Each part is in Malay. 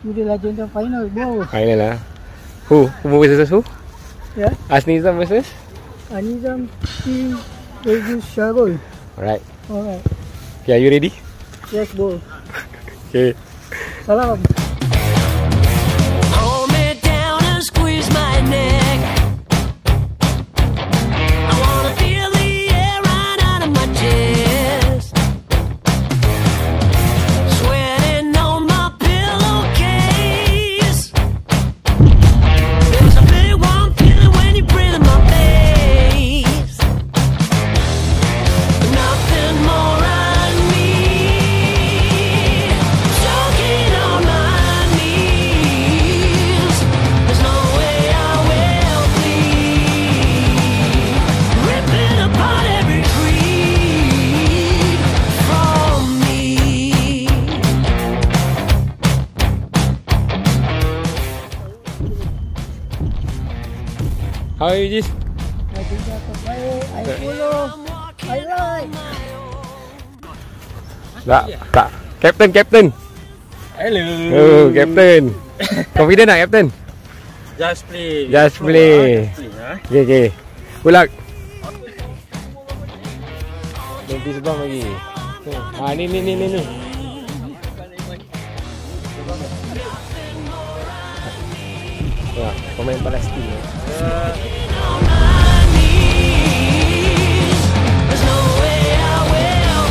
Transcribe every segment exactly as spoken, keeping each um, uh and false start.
to the Lagenda final, bro. Final lah. Who? Who versus who? Yeah. Asnizam versus? Anizam team versus Sharul. Alright. Alright. Okay, are you ready? Yes, bro. Okay. Salam. Hold me down and squeeze my neck. I wanna feel the air run out of my chest. Sweating on my pillowcase. There's a big warm feeling when you breathe in my face. Nothing more I need. Choking on my knees. There's no way I will bleed. Ripping apart every creed from me. How are you, Jis? Lagenda terbaik. I follow. I like. Tak, tak. Captain, Captain. Hello. Oh, Captain. Confident tak, Captain? Just play. Just play. Just play, ha? Okay, okay. Good luck. Nanti sebang lagi. Ah, ni, ni, ni, ni, ni. Wah, pemain Palestin. On my knees. There's no way I will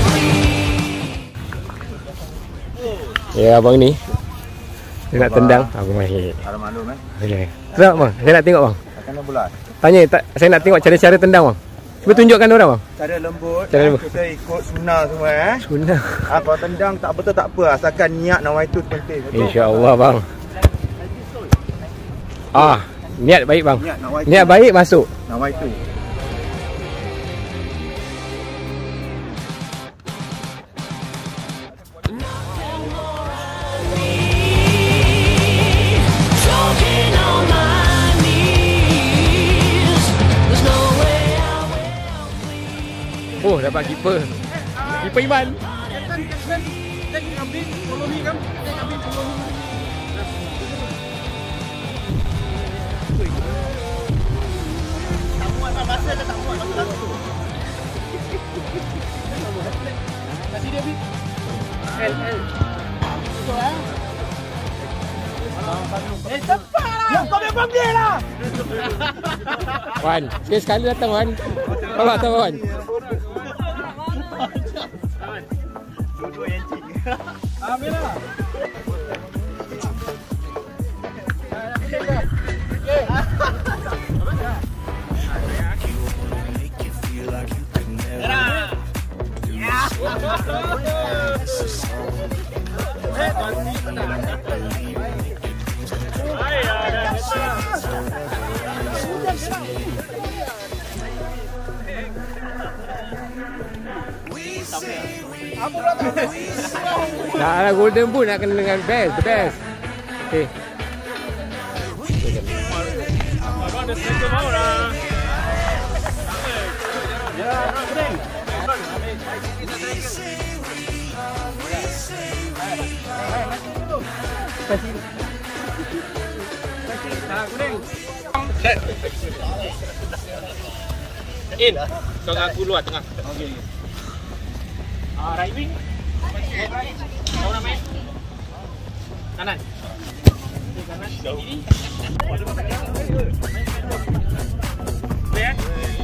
bleed. Ya, abang ni. Dia nak tendang. Aku main. Ada maklum eh. Okay. Sedap bang. Saya nak tengok bang. Akan bulat. Tanya, tak, saya nak tengok cara-cara tendang bang. Cuba tunjukkan orang bang. Cara lembut. Cara lembut. Kita ikut sunnah semua eh. Sunnah. Ah, kalau tendang tak betul tak apa, asalkan niat nawai tu penting. Betul? InsyaAllah bang. Ah, niat baik bang. Niat nawai. Niat baik masuk. Nawai tu. Choking on my knees. There's no way I will bleed. Oh, dapat keeper. Keeper Iman. Wan, sekali-sekali datang Wan. Kau tak tahu Wan. Nak lah golden boot nak kena dengan best, the best. Okay. In. Kau aku luar tengah. Okey. Ah, right wing. Kau nak main? Kanan. Kanan. Kiri. Baik.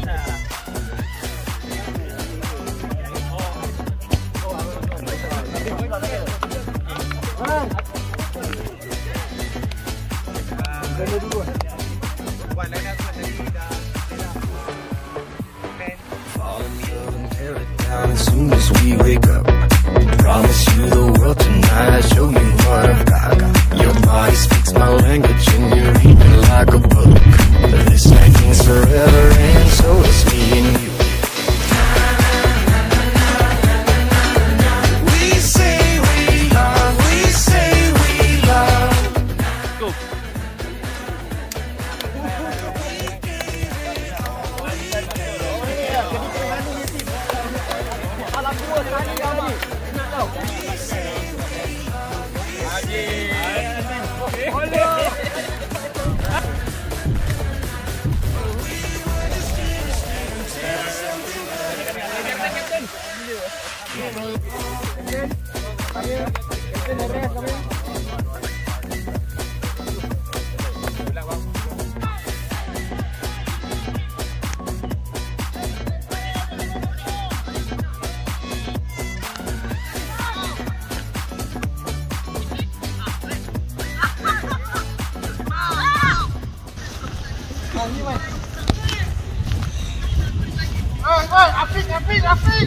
As soon as we wake up, promise you the world tonight. I show you what I've got. Your body speaks my language and you read me like a book. This night means forever and so does me and you. We say we love, we say we love. Go. Haji. Afiq, Afiq, Afiq.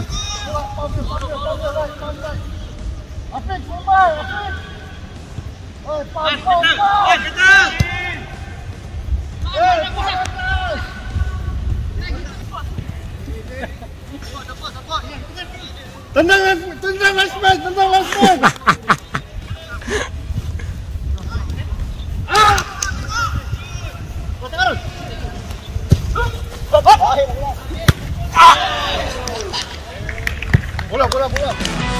Afiq, Umar, Afiq. Oi, pam, pam, pam. Eh, betul. Eh, atas. Tendang, tendang last man, tendang last man. Ah! Betul. Bola, bola, bola.